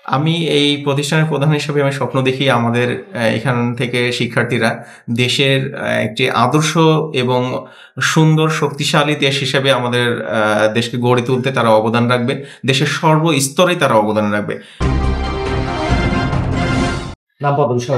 আমি এই প্রতিষ্ঠানের প্রধান হিসেবে আমি স্বপ্ন দেখি আমাদের এখান থেকে শিক্ষার্থীরা দেশের একটি আদর্শ এবং সুন্দর শক্তিশালী দেশ হিসেবে আমাদের দেশকে গড়ে তুলতে তারা অবদান রাখবে। দেশের সর্বস্তরে তারা অবদান রাখবে। নাম বদল সহ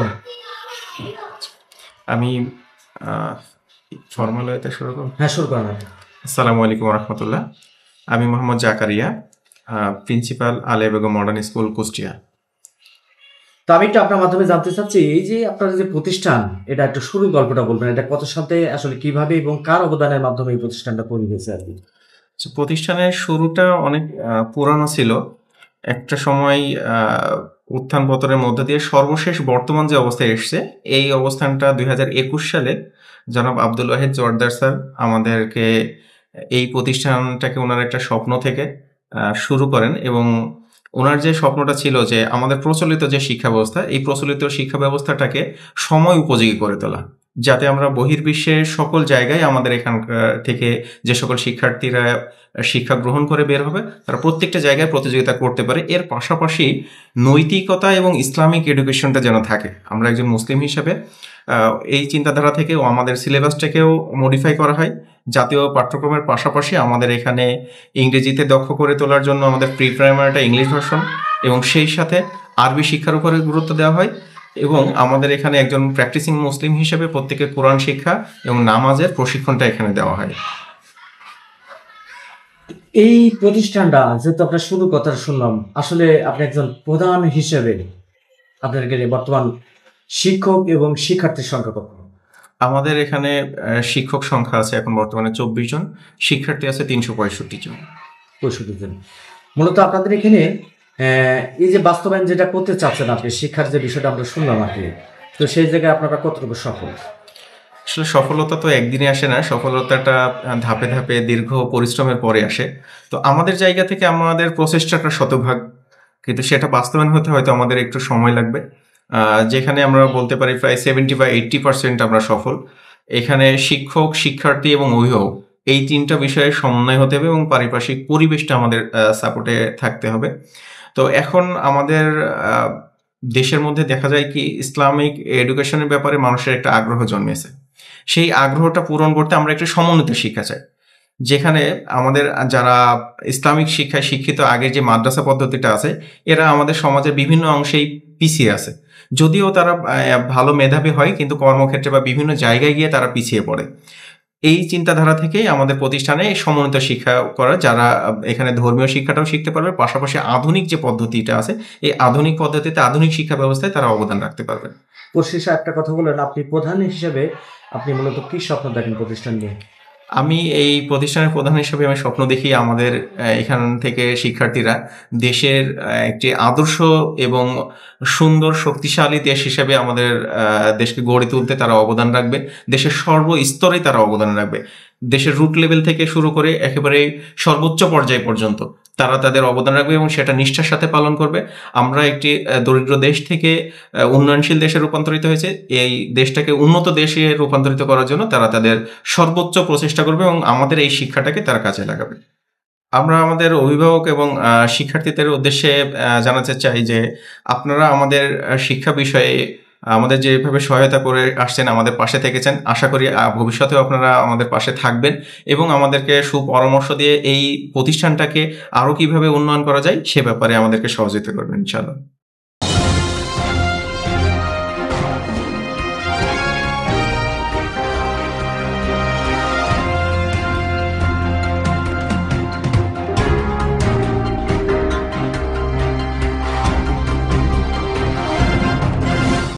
আমি ফর্মাল হইতে শুরু করব। হ্যাঁ, শুরু করেন আপনি। আসসালামু আলাইকুম রহমতুল্লাহ। আমি Mohammad Zakaria, principal Aliya Begum modern school, Kushtia. তো আমি একটু আপনার মাধ্যমে জানতে চাচ্ছি, এই যে আপনার যে প্রতিষ্ঠান, এটা একটু শুরুর গল্পটা বলবেন। এটা কত সালে আসলে কিভাবে এবং কার অবদানের মাধ্যমে এই প্রতিষ্ঠানটা তৈরি হয়েছে আর কি? প্রতিষ্ঠানের শুরুটা অনেক পুরানো ছিল। একটা সময় উত্থান পতনের মধ্য দিয়ে সর্বশেষ বর্তমান যে অবস্থায় এসছে, এই অবস্থানটা 2021 সালে জনাব আব্দুল ওয়াহিদ জোয়ার্দ্দার স্যার আমাদেরকে এই প্রতিষ্ঠানটাকে ওনার একটা স্বপ্ন থেকে শুরু করেন। এবং ওনার যে স্বপ্নটা ছিল যে আমাদের প্রচলিত যে শিক্ষা ব্যবস্থা, এই প্রচলিত শিক্ষা ব্যবস্থাটাকে সময় উপযোগী করে তোলা, যাতে আমরা বহির্বিশ্বের সকল জায়গায় আমাদের এখানকার থেকে যে সকল শিক্ষার্থীরা শিক্ষা গ্রহণ করে বের হবে তারা প্রত্যেকটা জায়গায় প্রতিযোগিতা করতে পারে। এর পাশাপাশি নৈতিকতা এবং ইসলামিক এডুকেশনটা যেন থাকে। আমরা একজন মুসলিম হিসাবে এই চিন্তাধারা থেকেও আমাদের সিলেবাসটাকেও মডিফাই করা হয়। জাতীয় পাঠ্যক্রমের পাশাপাশি আমাদের এখানে ইংরেজিতে দক্ষ করে তোলার জন্য আমাদের প্রি প্রাইমারিটা ইংলিশ ভার্সন এবং সেই সাথে আরবি শিক্ষার উপরে গুরুত্ব দেওয়া হয়। এবং আমাদের এখানে একজন প্র্যাকটিসিং মুসলিম হিসেবে প্রত্যেকে কোরআন শিক্ষা এবং নামাজের প্রশিক্ষণটা এখানে দেওয়া হয়। এই প্রতিষ্ঠানটা যেহেতু আপনার শুরু কথা শুনলাম, আসলে আপনি একজন প্রধান হিসেবে আপনার এখানে বর্তমান শিক্ষক এবং শিক্ষার্থীর সংখ্যা কত? আমাদের এখানে শিক্ষক সংখ্যা আছে এখন বর্তমানে 24 জন, শিক্ষার্থী আছে 365 জন। 65 জন। মূলত আপনাদের এখানে এই যে বাস্তবায়ন যেটা করতে চাচ্ছেন আপনি, শিক্ষার যে বিষয়টা আমরা শুনলাম আর কি, তো সেই জায়গায় আপনারা কতটুকু সফল? আসলে সফলতা তো একদিনে আসে না, সফলতাটা ধাপে ধাপে দীর্ঘ পরিশ্রমের পরে আসে। তো আমাদের জায়গা থেকে আমাদের প্রচেষ্টাটা শতভাগ, কিন্তু সেটা বাস্তবায়ন হতে হয়তো আমাদের একটু সময় লাগবে। যেখানে আমরা বলতে পারি প্রায় 70 বা 80% আমরা সফল। এখানে শিক্ষক, শিক্ষার্থী এবং অভিভাবক এই তিনটা বিষয়ে সমন্বয় হতে হবে এবং পারিপার্শ্বিক পরিবেশটা আমাদের সাপোর্টে থাকতে হবে। তো এখন আমাদের দেশের মধ্যে দেখা যায় কি ইসলামিক এডুকেশনের ব্যাপারে মানুষের একটা আগ্রহ জন্মেছে। সেই আগ্রহটা পূরণ করতে আমরা একটু সমন্বিত শিক্ষা চাই, যেখানে আমাদের যারা ইসলামিক শিক্ষায় শিক্ষিত আগের যে মাদ্রাসা পদ্ধতিটা আছে, এরা আমাদের সমাজের বিভিন্ন অংশেই পিছিয়ে আছে। যদিও তারা ভালো মেধাবী হয়, কিন্তু কর্মক্ষেত্রে বা বিভিন্ন জায়গায় গিয়ে তারা পিছিয়ে পড়ে। এই চিন্তাধারা থেকেই আমাদের প্রতিষ্ঠানে সমন্বিত শিক্ষা করা, যারা এখানে ধর্মীয় শিক্ষাটাও শিখতে পারবে, পাশাপাশি আধুনিক যে পদ্ধতিটা আছে এই আধুনিক পদ্ধতিতে আধুনিক শিক্ষা ব্যবস্থায় তারা অবদান রাখতে পারবে। পরিশেষে একটা কথা বলেন, আপনি প্রধান হিসেবে আপনি মূলত কি স্বপ্ন দেখেন প্রতিষ্ঠান নিয়ে? আমি এই প্রতিষ্ঠানের প্রধান হিসেবে আমি স্বপ্ন দেখি আমাদের এখান থেকে শিক্ষার্থীরা দেশের একটি আদর্শ এবং সুন্দর শক্তিশালী দেশ হিসেবে আমাদের দেশকে গড়ে তুলতে তারা অবদান রাখবে। দেশের সর্বস্তরে তারা অবদান রাখবে। দেশের রুট লেভেল থেকে শুরু করে একেবারে সর্বোচ্চ পর্যায় পর্যন্ত তারা তাদের অবদান রাখবে এবং সেটা নিষ্ঠার সাথে পালন করবে। আমরা একটি দরিদ্র দেশ থেকে উন্নয়নশীল দেশে রূপান্তরিত হয়েছে। এই দেশটাকে উন্নত দেশে রূপান্তরিত করার জন্য তারা তাদের সর্বোচ্চ প্রচেষ্টা করবে এবং আমাদের এই শিক্ষাটাকে তারা কাজে লাগাবে। আমরা আমাদের অভিভাবক এবং শিক্ষার্থীদের উদ্দেশ্যে জানাতে চাই যে আপনারা আমাদের শিক্ষা বিষয়ে আমাদের যেভাবে সহায়তা করে আসছেন, আমাদের পাশে থেকেছেন, আশা করি ভবিষ্যতেও আপনারা আমাদের পাশে থাকবেন এবং আমাদেরকে সুপরামর্শ দিয়ে এই প্রতিষ্ঠানটাকে আরও কিভাবে উন্নয়ন করা যায় সে ব্যাপারে আমাদেরকে সহযোগিতা করবেন ইনশাআল্লাহ।